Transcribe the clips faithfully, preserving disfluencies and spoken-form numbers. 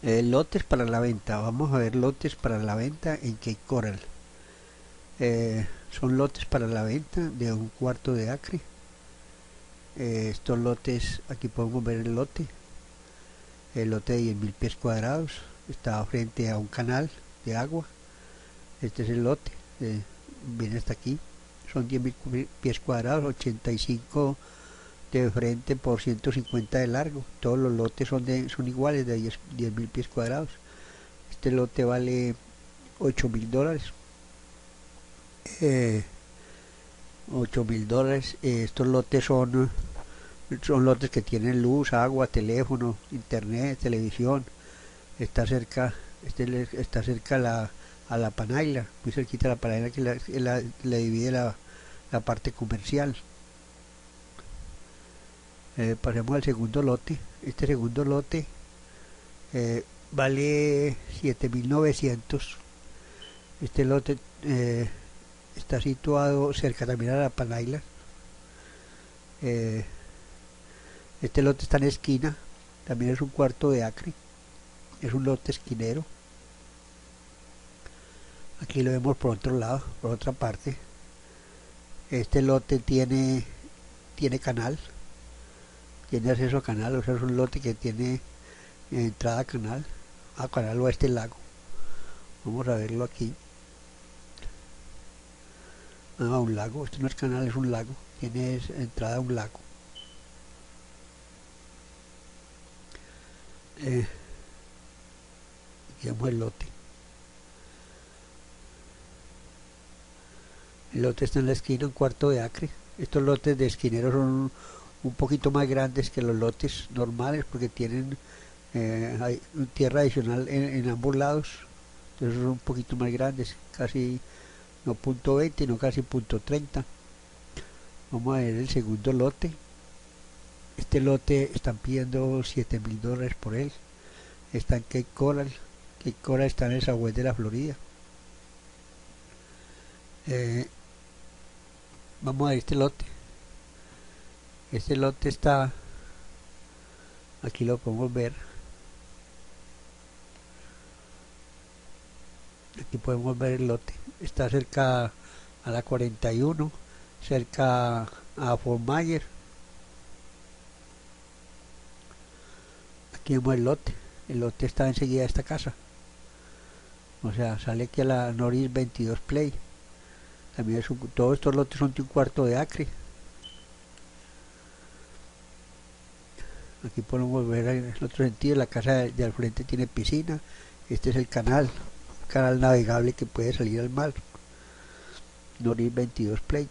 Eh, lotes para la venta. Vamos a ver lotes para la venta en Cape Coral. Eh, son lotes para la venta de un cuarto de acre. Eh, estos lotes, aquí podemos ver el lote. El lote de diez mil pies cuadrados. Está frente a un canal de agua. Este es el lote. Eh, viene hasta aquí. Son diez mil pies cuadrados, ochenta y cinco de frente por ciento cincuenta de largo. Todos los lotes son, de, son iguales, de diez mil pies cuadrados. Este lote vale ocho mil dólares. Eh, ocho mil dólares. Eh, estos lotes son, son lotes que tienen luz, agua, teléfono, internet, televisión. Está cerca, este está cerca a la, a la Panaila, muy cerquita a la Panaila, que la, la, la divide la, la parte comercial. Eh, pasemos al segundo lote. Este segundo lote eh, vale siete mil novecientos. Este lote eh, está situado cerca también a la Panaila. Eh, este lote está en esquina, también es un cuarto de acre, es un lote esquinero. Aquí lo vemos por otro lado, por otra parte. Este lote tiene tiene canal, tiene acceso a canal, o sea, es un lote que tiene entrada a canal, a canal oeste del lago. Vamos a verlo aquí. Ah, un lago, esto no es canal, es un lago, tiene entrada a un lago. Eh, aquí vemos el lote. El lote está en la esquina, un cuarto de acre. Estos lotes de esquineros son un poquito más grandes que los lotes normales porque tienen eh, hay tierra adicional en, en ambos lados. Entonces son un poquito más grandes, casi no punto veinte, no casi punto treinta. Vamos a ver el segundo lote. Este lote están pidiendo siete mil dólares por él. Está en Cape Coral. Cape Coral está en el Southwest de la Florida. Eh, vamos a ver este lote. Este lote está, aquí lo podemos ver. Aquí podemos ver el lote. Está cerca a la cuarenta y uno, cerca a Fort Myers. Aquí vemos el lote. El lote está enseguida de esta casa. O sea, sale aquí a la Norris veintidós Play. También es un, todos estos lotes son de un cuarto de acre. Aquí podemos ver en el otro sentido, la casa de, de al frente tiene piscina. Este es el canal, un canal navegable que puede salir al mar. Norris veintidós Play.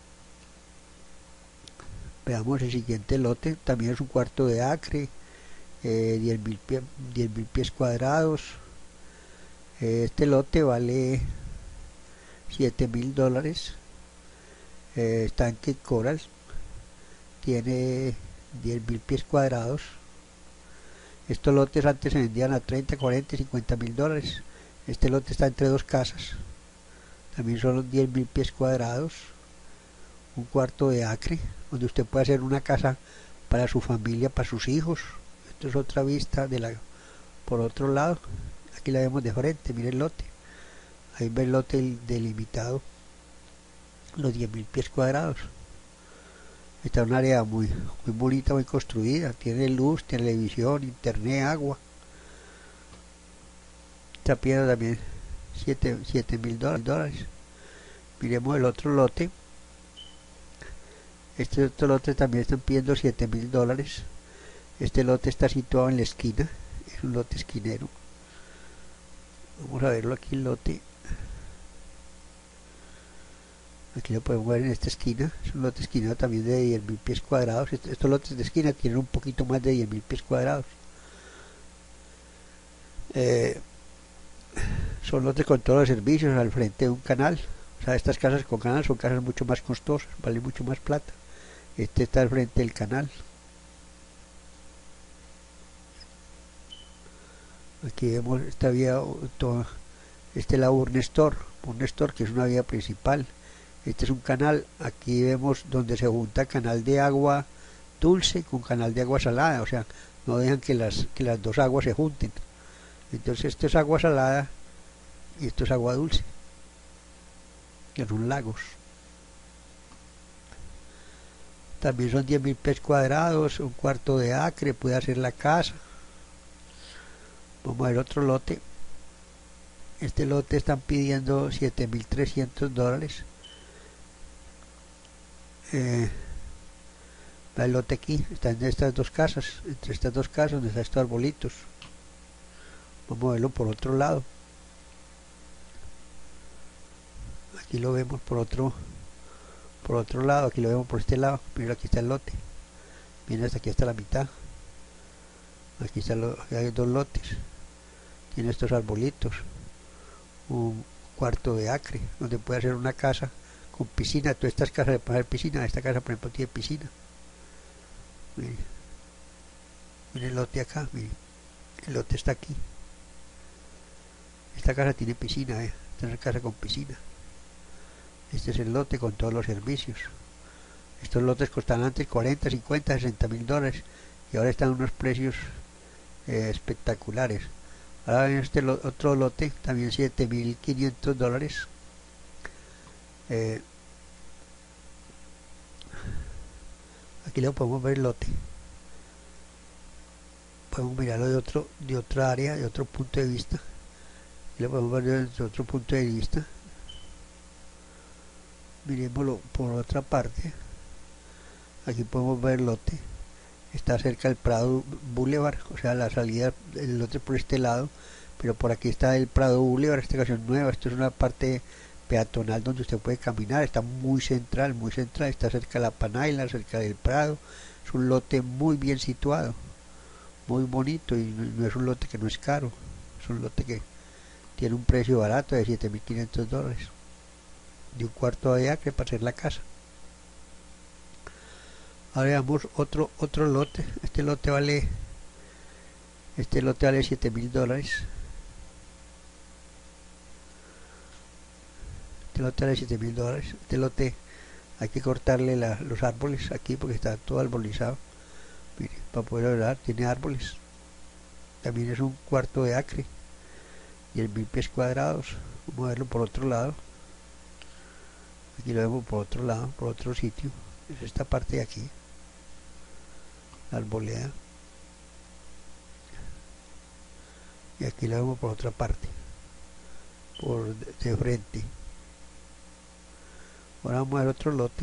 Veamos el siguiente lote, también es un cuarto de acre, eh, diez mil pie, pies cuadrados. Eh, este lote vale siete mil dólares. Eh, está en Cape Coral, tiene diez mil pies cuadrados. Estos lotes antes se vendían a treinta, cuarenta y cincuenta mil dólares. Este lote está entre dos casas, también son diez mil pies cuadrados, un cuarto de acre, donde usted puede hacer una casa para su familia, para sus hijos. Esto es otra vista de la por otro lado. Aquí la vemos de frente, mire el lote. Ahí ve el lote delimitado, los diez mil pies cuadrados. Está en un área muy, muy bonita, muy construida. Tiene luz, televisión, internet, agua. Está pidiendo también siete mil dólares. Miremos el otro lote. Este otro lote también están pidiendo siete mil dólares. Este lote está situado en la esquina. Es un lote esquinero. Vamos a verlo aquí el lote. Aquí lo podemos ver en esta esquina. Es un lote esquinero también de diez mil pies cuadrados. Estos lotes de esquina tienen un poquito más de diez mil pies cuadrados. Eh, son lotes con todos los servicios al frente de un canal. O sea, estas casas con canal son casas mucho más costosas, valen mucho más plata. Este está al frente del canal. Aquí vemos esta vía, toda, este es la Burn Store, Burn Store, que es una vía principal. Este es un canal. Aquí vemos donde se junta canal de agua dulce con canal de agua salada, o sea, no dejan que las, que las dos aguas se junten. Entonces esto es agua salada y esto es agua dulce, que son lagos. También son diez mil pies cuadrados, un cuarto de acre, puede hacer la casa. Vamos a ver otro lote. Este lote están pidiendo siete mil trescientos dólares. Eh, el lote aquí, está en estas dos casas, entre estas dos casas donde están estos arbolitos. Vamos a verlo por otro lado. Aquí lo vemos por otro por otro lado, aquí lo vemos por este lado. Mira, aquí está el lote. Viene hasta aquí, hasta la mitad. Aquí están los, hay dos lotes. Tiene estos arbolitos. Un cuarto de acre, donde puede hacer una casa con piscina. Todas estas casas le pueden hacer piscina. Esta casa, por ejemplo, tiene piscina. Miren, miren el lote acá, miren. El lote está aquí. Esta casa tiene piscina, eh. Esta es una casa con piscina. Este es el lote con todos los servicios. Estos lotes costaban antes cuarenta, cincuenta, sesenta mil dólares y ahora están unos precios eh, espectaculares. Ahora ven este lo, otro lote, también siete mil quinientos dólares. Eh, aquí lo podemos ver el lote. Podemos mirarlo de otro, de otra área, de otro punto de vista. Aquí lo podemos ver desde otro punto de vista. Miremoslo por otra parte. Aquí podemos ver el lote. Está cerca del Prado Boulevard, o sea, la salida del lote por este lado, pero por aquí está el Prado Boulevard, esta estación nueva. Esto es una parte peatonal donde usted puede caminar. Está muy central, muy central. Está cerca de la Panaila, cerca del Prado. Es un lote muy bien situado, muy bonito, y no es un lote que no es caro. Es un lote que tiene un precio barato de siete mil quinientos dólares. De un cuarto de acre para hacer la casa. Ahora veamos otro otro lote. Este lote vale este lote vale siete mil dólares. Este lote vale siete mil dólares. Este lote hay que cortarle la, los árboles aquí porque está todo arbolizado. Mire, para poder hablar, tiene árboles. También es un cuarto de acre y el mil pies cuadrados. Vamos a verlo por otro lado. Aquí lo vemos por otro lado, por otro sitio. Es esta parte de aquí, la arboleda. Y aquí lo vemos por otra parte, por de, de frente. Ahora vamos a ver otro lote.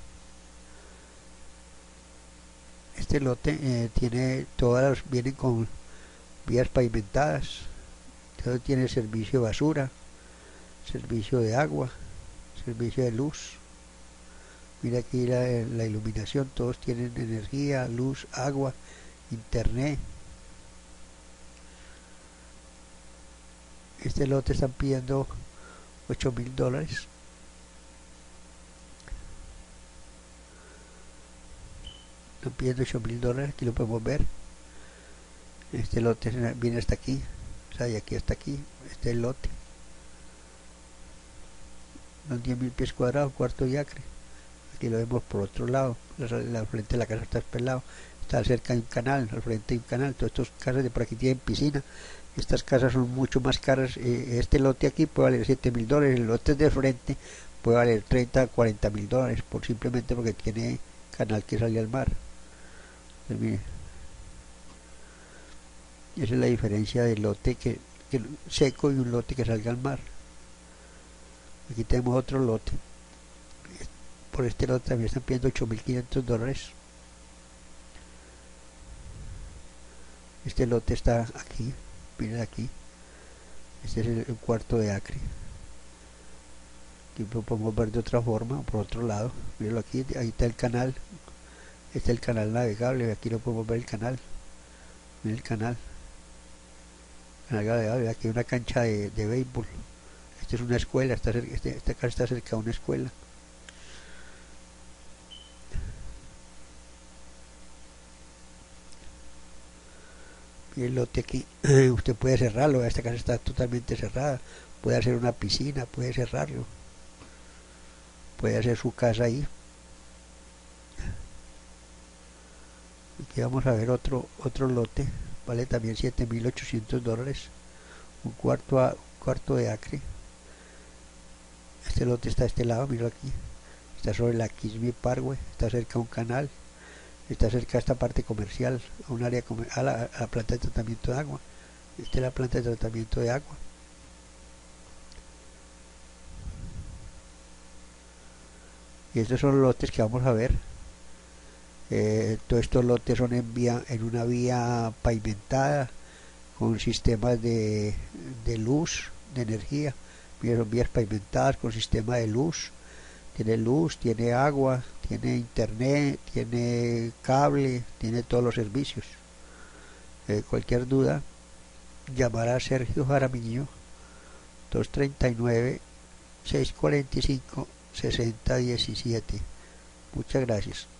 Este lote eh, tiene todas las, vienen con vías pavimentadas. Todo tiene servicio de basura, servicio de agua, servicio de luz. Mira aquí la, la iluminación, todos tienen energía, luz, agua, internet. Este lote están pidiendo ocho mil dólares. Están pidiendo ocho mil dólares, aquí lo podemos ver. Este lote viene hasta aquí, o sea, y aquí hasta aquí, este es el lote. Son diez mil pies cuadrados, cuarto de acre. Aquí lo vemos por otro lado, la, la frente de la casa está pelado, está cerca de un canal, al frente de un canal. Todas estas casas de por aquí tienen piscina. Estas casas son mucho más caras. Eh, este lote aquí puede valer siete mil dólares, el lote de frente puede valer treinta, cuarenta mil dólares, por simplemente porque tiene canal que sale al mar. Pues mire, esa es la diferencia del lote que, que seco y un lote que salga al mar. Aquí tenemos otro lote. Por este lote también están pidiendo ocho mil quinientos dólares. Este lote está aquí, miren aquí. Este es el, el cuarto de acre. Aquí lo podemos ver de otra forma, por otro lado. Mírenlo aquí, ahí está el canal. Este es el canal navegable, aquí lo podemos ver el canal. Miren el canal. Canal navegable, aquí hay una cancha de, de béisbol. Esta es una escuela, está cerca, este, esta casa está cerca de una escuela. Y el lote aquí, usted puede cerrarlo, esta casa está totalmente cerrada, puede hacer una piscina, puede cerrarlo, puede hacer su casa ahí. Aquí vamos a ver otro otro lote, vale también siete mil ochocientos dólares. un cuarto, a, un cuarto de acre. Este lote está a este lado, mira aquí, está sobre la Kissimmee Parkway, está cerca a un canal, está cerca a esta parte comercial, a un área a la, a la planta de tratamiento de agua. Esta es la planta de tratamiento de agua. Y estos son los lotes que vamos a ver. Eh, todos estos lotes son en, vía, en una vía pavimentada con sistemas de, de luz, de energía. Mira, son vías pavimentadas con sistema de luz. Tiene luz, tiene agua, tiene internet, tiene cable, tiene todos los servicios. Eh, cualquier duda, llamar a Sergio Jaramillo, dos tres nueve, seis cuatro cinco, seis cero uno siete. Muchas gracias.